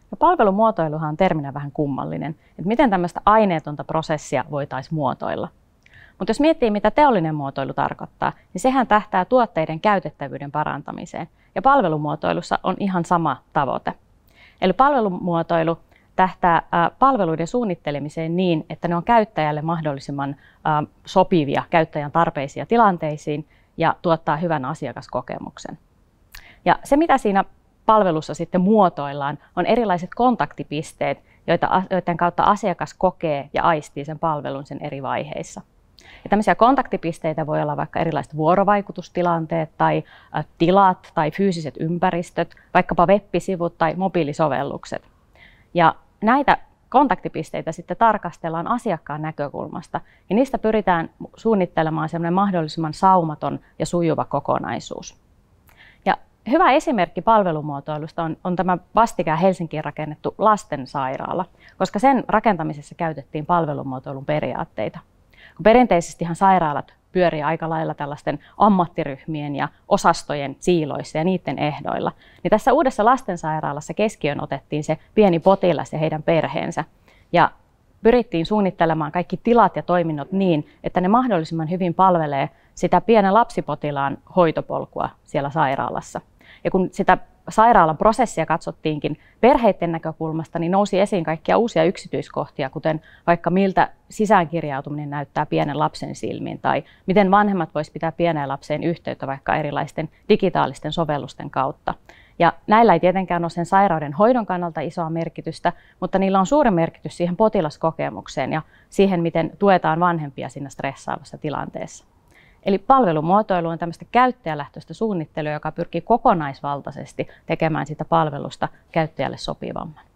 Ja palvelumuotoiluhan on terminä vähän kummallinen, että miten tämmöistä aineetonta prosessia voitaisiin muotoilla. Mutta jos miettii, mitä teollinen muotoilu tarkoittaa, niin sehän tähtää tuotteiden käytettävyyden parantamiseen. Ja palvelumuotoilussa on ihan sama tavoite. Eli palvelumuotoilu tähtää palveluiden suunnittelemiseen niin, että ne on käyttäjälle mahdollisimman sopivia käyttäjän tarpeisiin ja tilanteisiin ja tuottaa hyvän asiakaskokemuksen. Ja se, mitä siinä palvelussa sitten muotoillaan, on erilaiset kontaktipisteet, joiden kautta asiakas kokee ja aistii sen palvelun sen eri vaiheissa. Ja tämmöisiä kontaktipisteitä voi olla vaikka erilaiset vuorovaikutustilanteet tai tilat tai fyysiset ympäristöt, vaikkapa web-sivut tai mobiilisovellukset. Ja näitä kontaktipisteitä sitten tarkastellaan asiakkaan näkökulmasta ja niistä pyritään suunnittelemaan semmoinen mahdollisimman saumaton ja sujuva kokonaisuus. Ja hyvä esimerkki palvelumuotoilusta on tämä vastikään Helsinkiin rakennettu lastensairaala, koska sen rakentamisessa käytettiin palvelumuotoilun periaatteita. Perinteisestihan sairaalat pyörii aika lailla tällaisten ammattiryhmien ja osastojen siiloissa ja niiden ehdoilla. Niin tässä uudessa lastensairaalassa keskiöön otettiin se pieni potilas ja heidän perheensä. Ja pyrittiin suunnittelemaan kaikki tilat ja toiminnot niin, että ne mahdollisimman hyvin palvelee sitä pienen lapsipotilaan hoitopolkua siellä sairaalassa. Ja kun sitä sairaalan prosessia katsottiinkin perheiden näkökulmasta, niin nousi esiin kaikkia uusia yksityiskohtia, kuten vaikka miltä sisäänkirjautuminen näyttää pienen lapsen silmiin, tai miten vanhemmat voisivat pitää pieneen lapseen yhteyttä vaikka erilaisten digitaalisten sovellusten kautta. Ja näillä ei tietenkään ole sen sairauden hoidon kannalta isoa merkitystä, mutta niillä on suuri merkitys siihen potilaskokemukseen ja siihen, miten tuetaan vanhempia siinä stressaavassa tilanteessa. Eli palvelumuotoilu on tämmöistä käyttäjälähtöistä suunnittelua, joka pyrkii kokonaisvaltaisesti tekemään sitä palvelusta käyttäjälle sopivamman.